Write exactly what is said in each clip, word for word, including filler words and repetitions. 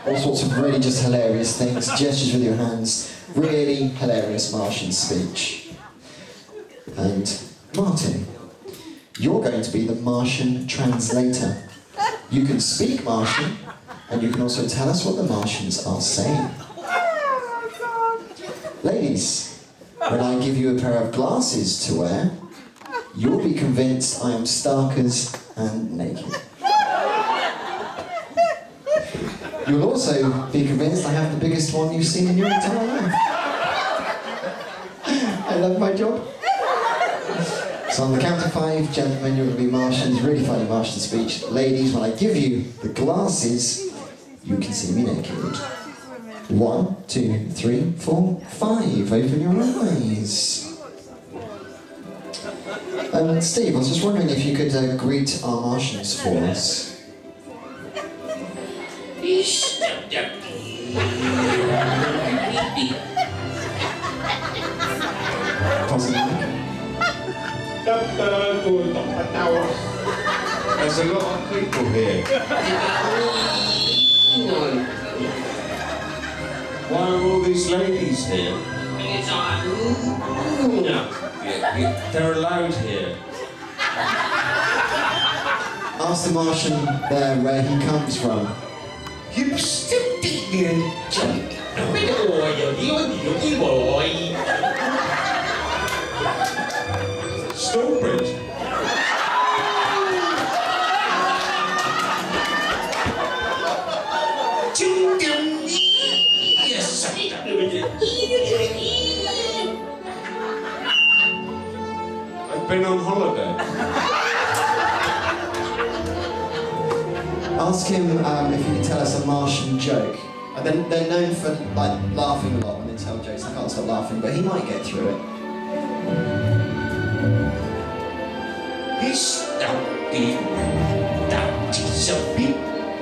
all sorts of really just hilarious things, gestures with your hands, really hilarious Martian speech. And Martin, you're going to be the Martian translator. You can speak Martian, and you can also tell us what the Martians are saying. Ladies, when I give you a pair of glasses to wear, you'll be convinced I am starkers and naked. You'll also be convinced I have the biggest one you've seen in your entire life. I love my job. So on the count of five, gentlemen, you're going to be Martians, really funny Martian speech. Ladies, when I give you the glasses, you can see me naked. One, two, three, four, five. Open your eyes. Um, Steve, I was just wondering if you could uh, greet our Martians for us. Possibly. There's a lot of people here. Why are all these ladies here? No, they're allowed here. Ask the Martian there where he comes from. You stupid junk. Stalbridge. I've been on holiday. Ask him um, if he can tell us a Martian joke. And then they're known for like laughing a lot when they tell jokes. I can't stop laughing, but he might get through it. He's stumpy. That is a bit.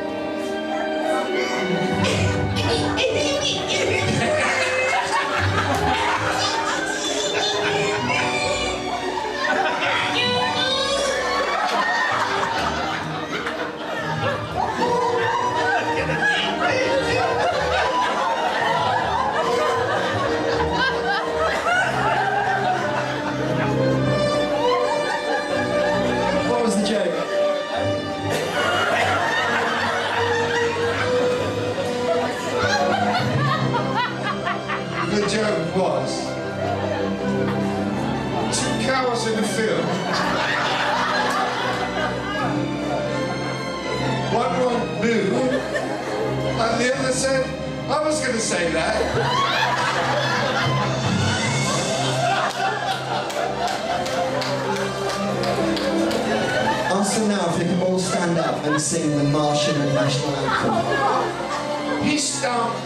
What was the joke? The joke was two cows in the field. One won't move, and the other said, I was going to say that. Ask them now if they can all stand up and sing the Martian national anthem. He stomped.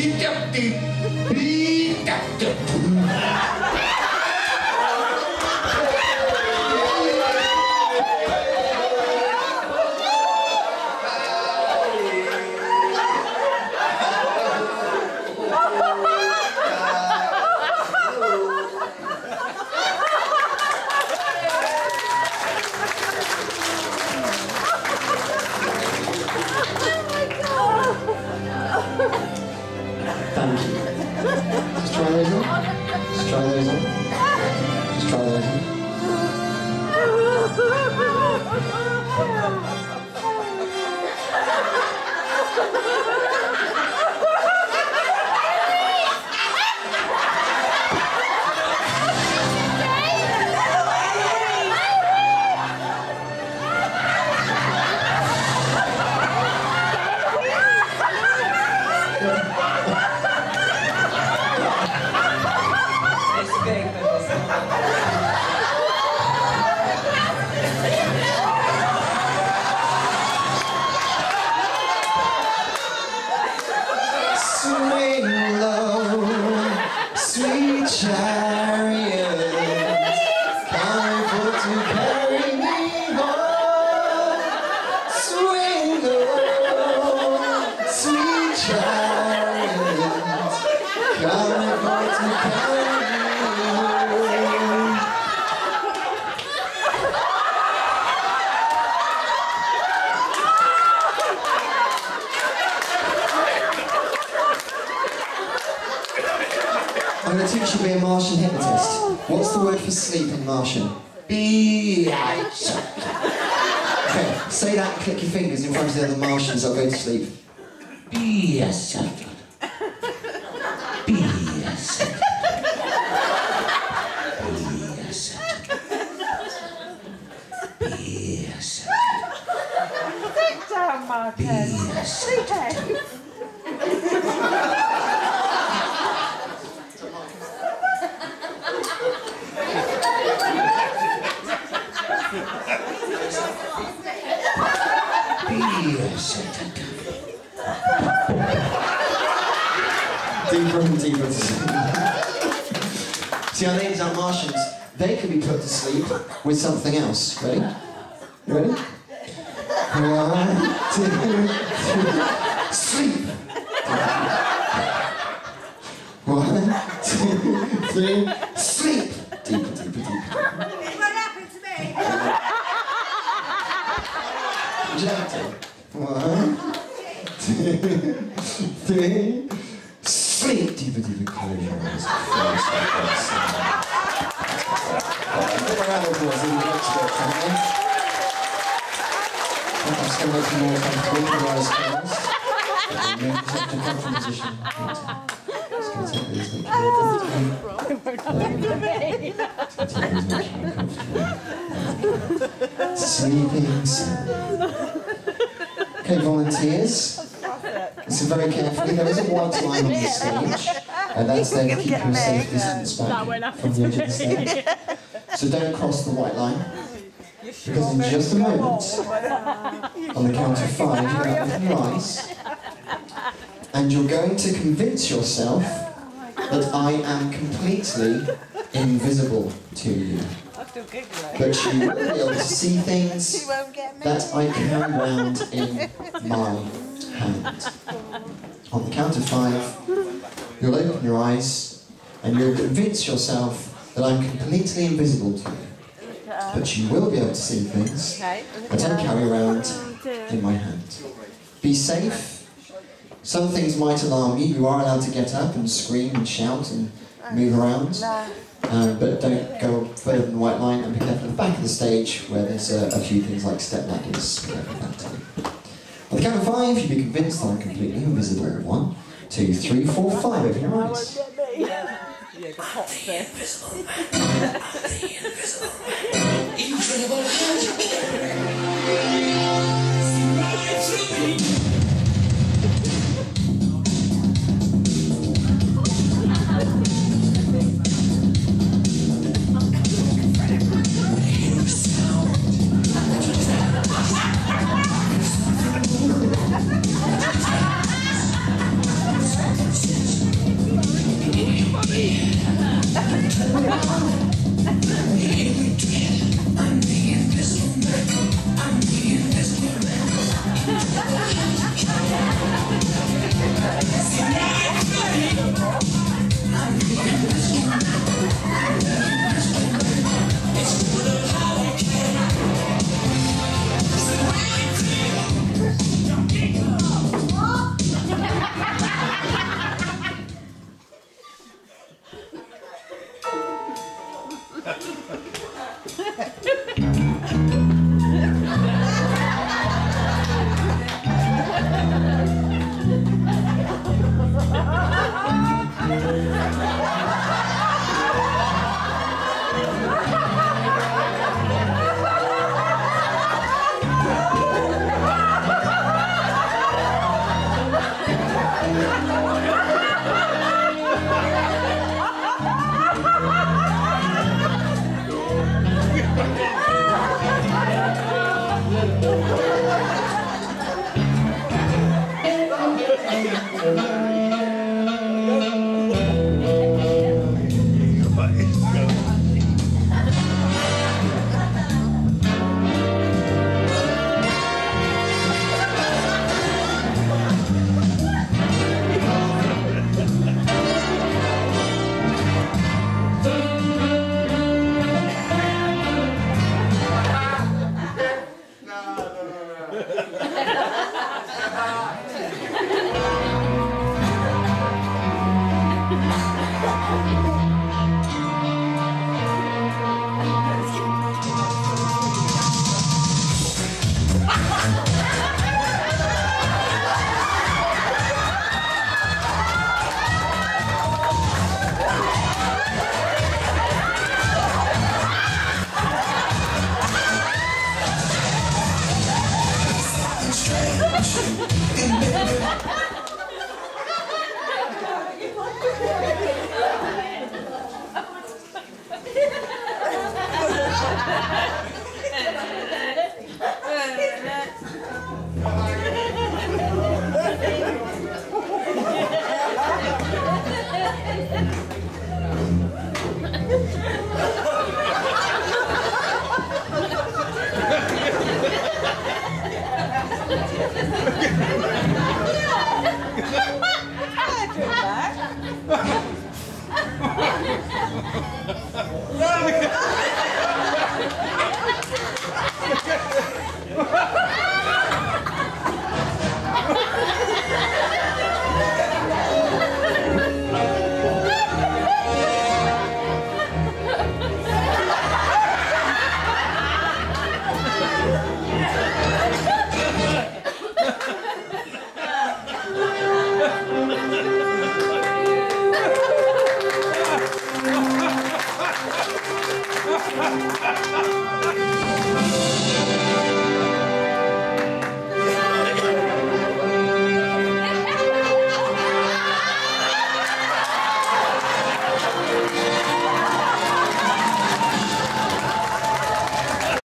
Thank you. Just try those on. Just try those on. Just try those Swing low, sweet chariot, coming to carry me home. Swing low, sweet chariot, coming to carry me home. I'm going to teach you to be a Martian hypnotist. What's the word for sleep in Martian? Be. Okay, say that and click your fingers in front of the other Martians. I'll go to sleep. Be a second. Be a second. Be a second. Be a second. Sit down, Martin. Sleep down. Deeper and deeper. See, our names are Martians. They can be put to sleep with something else. Ready? You ready? One, two, three. Sleep! One, two, three. Sleep! Deeper, deeper, deeper. What happened to me? Would you like to? One, two, three. Sleep! Deeper, deeper, close your eyes. Give a round of applause in the next bit, can we? I'm just going to make you more comfortable with your eyes closed. And then just have to come from position. Just going to take these, make you more comfortable. Sleeping sound. Okay, volunteers. Listen very carefully. There is a white line on the stage, and that's there to keep you a safe distance back from the edge of the stage. So don't cross the white line, because in just a moment, on the count of five, you're going to open your eyes, and you're going to convince yourself that I am completely invisible to you. But you will be able to see things that I carry around in my hand. On the count of five, you'll open your eyes and you'll convince yourself that I'm completely invisible to you. But you will be able to see things that I carry around in my hand. Be safe. Some things might alarm you. You are allowed to get up and scream and shout and move around. Um, but don't go further than the white line, and be careful at the back of the stage where there's uh, a few things like step ladders. Be careful of that too. On the count of five, you'll be convinced that I'm completely invisible. One, two, three, four, five. Open your eyes. Yeah, the hot bit. Thank you.